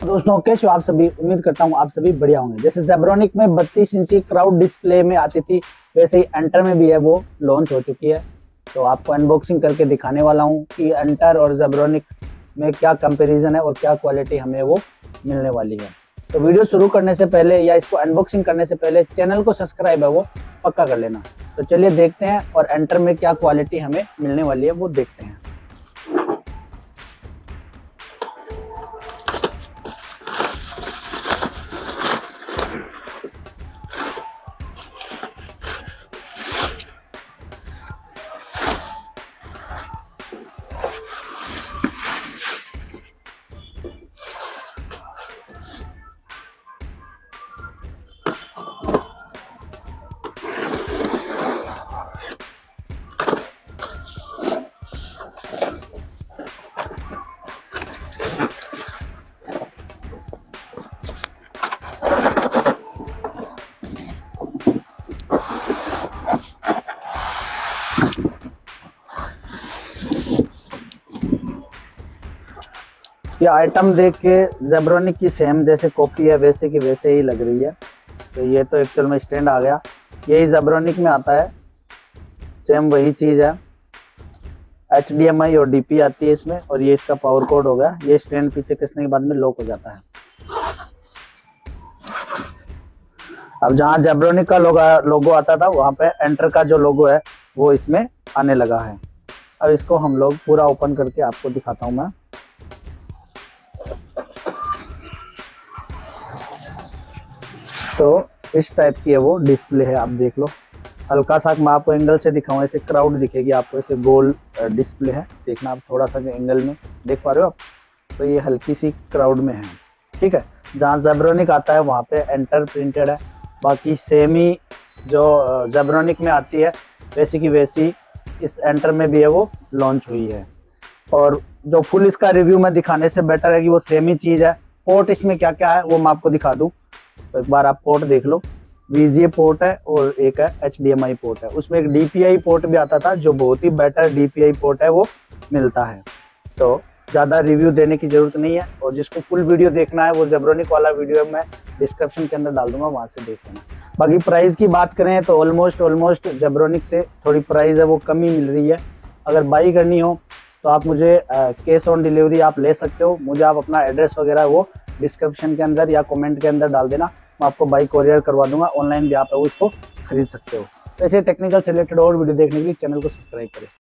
दोस्तों कैसे हो आप सभी, उम्मीद करता हूँ आप सभी बढ़िया होंगे। जैसे जेब्रोनिक में 32 इंची क्राउड डिस्प्ले में आती थी, वैसे ही एंटर में भी है वो लॉन्च हो चुकी है। तो आपको अनबॉक्सिंग करके दिखाने वाला हूँ कि एंटर और जेब्रोनिक में क्या कंपैरिजन है और क्या क्वालिटी हमें वो मिलने वाली है। तो वीडियो शुरू करने से पहले या इसको अनबॉक्सिंग करने से पहले चैनल को सब्सक्राइब है वो पक्का कर लेना। तो चलिए देखते हैं और एंटर में क्या क्वालिटी हमें मिलने वाली है वो देखते हैं। ये आइटम देख के जेब्रोनिक की सेम जैसे कॉपी है वैसे की वैसे ही लग रही है। तो ये तो एक्चुअल में स्टैंड आ गया, यही जेब्रोनिक में आता है, सेम वही चीज़ है। HDMI और DP आती है इसमें, और ये इसका पावर कोड हो गया। ये स्टैंड पीछे कसने के बाद में लॉक हो जाता है। अब जहाँ जेब्रोनिक का लोगो आता था वहाँ पे एंटर का जो लोगो है वो इसमें आने लगा है। अब इसको हम लोग पूरा ओपन करके आपको दिखाता हूँ मैं। तो इस टाइप की है वो डिस्प्ले है, आप देख लो। हल्का सा मैं आपको एंगल से दिखाऊं, ऐसे क्राउड दिखेगी आपको, ऐसे गोल डिस्प्ले है, देखना आप थोड़ा सा एंगल में देख पा रहे हो आप। तो ये हल्की सी क्राउड में है, ठीक है। जहाँ जेब्रोनिक आता है वहाँ पे एंटर प्रिंटेड है, बाकी सेम ही जो जेब्रोनिक में आती है वैसी की वैसी इस एंटर में भी है वो लॉन्च हुई है। और जो फुल इसका रिव्यू में दिखाने से बेटर है कि वो सेम ही चीज़ है। पोर्ट इसमें क्या क्या है वो मैं आपको दिखा दूँ। तो एक बार आप पोर्ट देख लो, VGA पोर्ट है और एक है HDMI पोर्ट है। उसमें एक DPI पोर्ट भी आता था, जो बहुत ही बेटर DPI पोर्ट है वो मिलता है। तो ज़्यादा रिव्यू देने की ज़रूरत नहीं है, और जिसको फुल वीडियो देखना है वो जेब्रोनिक वाला वीडियो मैं डिस्क्रिप्शन के अंदर डाल दूंगा, वहाँ से देख लेना। बाकी प्राइस की बात करें तो ऑलमोस्ट जेब्रोनिक से थोड़ी प्राइस है वो कम ही मिल रही है। अगर बाई करनी हो तो आप मुझे कैश ऑन डिलीवरी आप ले सकते हो। मुझे आप अपना एड्रेस वगैरह वो डिस्क्रिप्शन के अंदर या कमेंट के अंदर डाल देना, मैं आपको बाई कोरियर करवा दूंगा। ऑनलाइन भी आप उसको खरीद सकते हो। तो ऐसे टेक्निकल से रिलेटेड और वीडियो देखने के लिए चैनल को सब्सक्राइब करें।